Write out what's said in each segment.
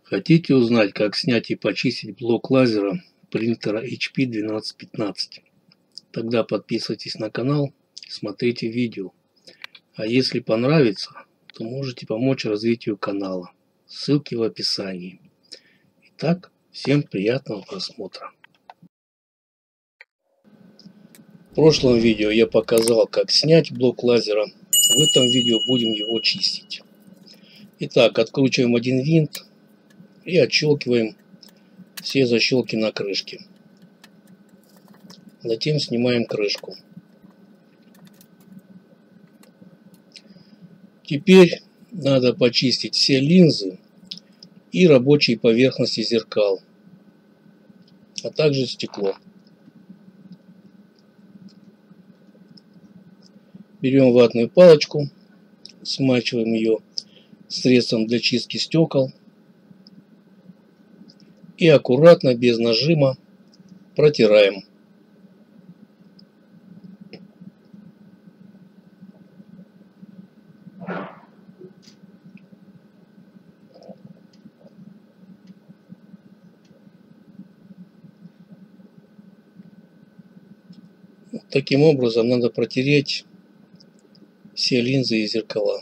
Хотите узнать, как снять и почистить блок лазера принтера HP 1215? Тогда подписывайтесь на канал и смотрите видео. А если понравится, то можете помочь развитию канала. Ссылки в описании. Итак, всем приятного просмотра. В прошлом видео я показал, как снять блок лазера. В этом видео будем его чистить. Итак, откручиваем один винт и отщелкиваем все защелки на крышке. Затем снимаем крышку. Теперь надо почистить все линзы и рабочие поверхности зеркал, а также стекло. Берем ватную палочку, смачиваем ее средством для чистки стекол и аккуратно, без нажима, протираем. Таким образом надо протереть все линзы и зеркала.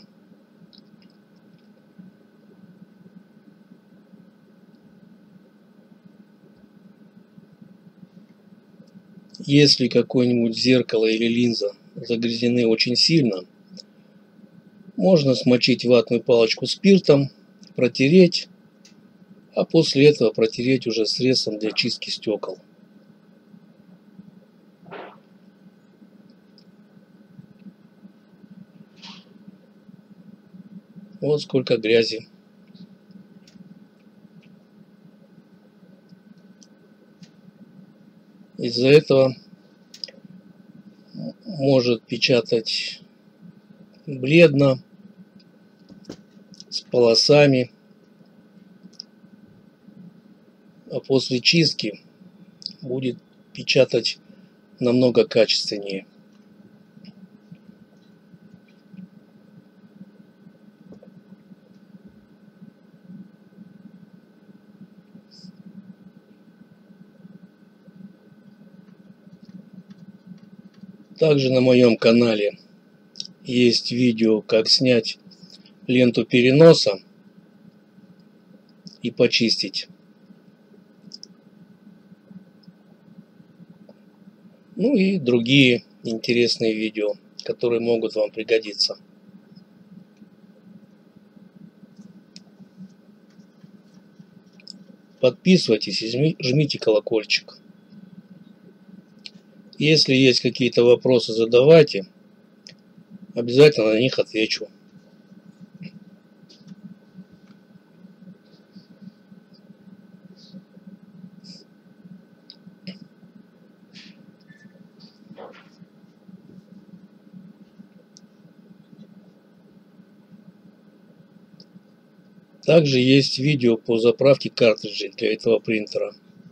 Если какое-нибудь зеркало или линза загрязнены очень сильно, можно смочить ватную палочку спиртом, протереть, а после этого протереть уже средством для чистки стекол. Вот сколько грязи. Из-за этого может печатать бледно, с полосами, а после чистки будет печатать намного качественнее. Также на моем канале есть видео, как снять ленту переноса и почистить. Ну и другие интересные видео, которые могут вам пригодиться. Подписывайтесь и жмите колокольчик. Если есть какие-то вопросы, задавайте. Обязательно на них отвечу. Также есть видео по заправке картриджей для этого принтера.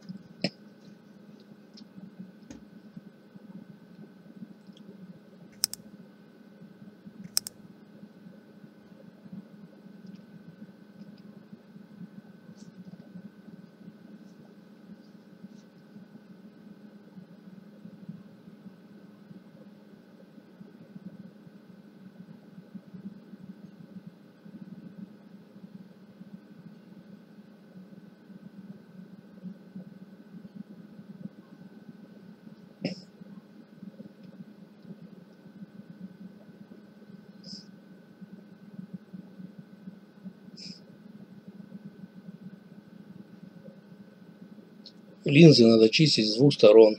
Линзы надо чистить с двух сторон.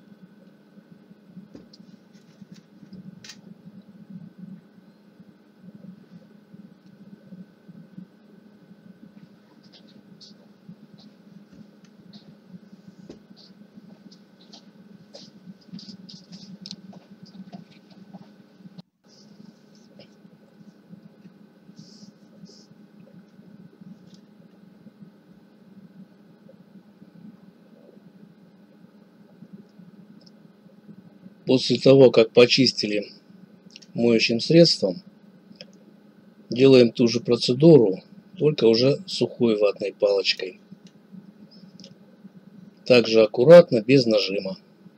После того, как почистили моющим средством, делаем ту же процедуру только уже сухой ватной палочкой. Также аккуратно, без нажима.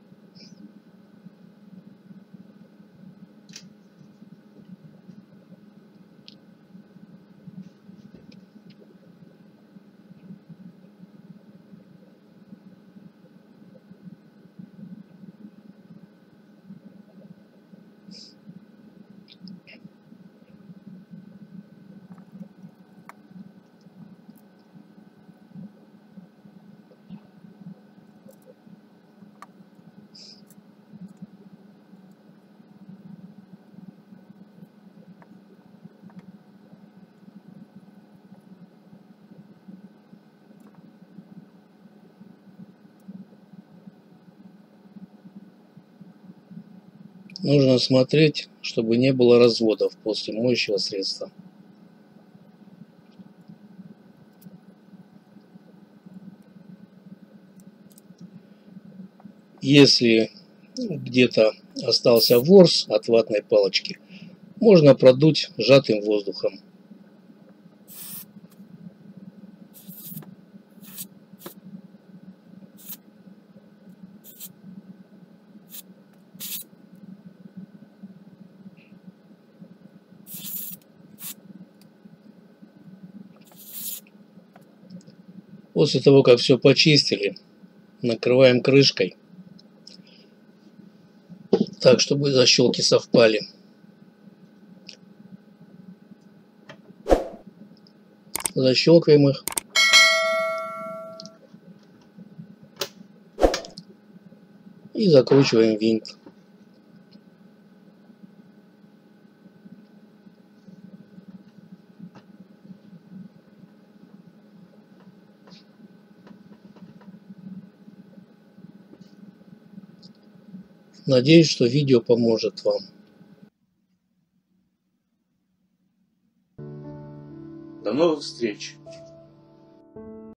Нужно смотреть, чтобы не было разводов после моющего средства. Если где-то остался ворс от ватной палочки, можно продуть сжатым воздухом. После того, как все почистили, накрываем крышкой, так, чтобы защелки совпали. Защелкиваем их. И закручиваем винт. Надеюсь, что видео поможет вам. До новых встреч!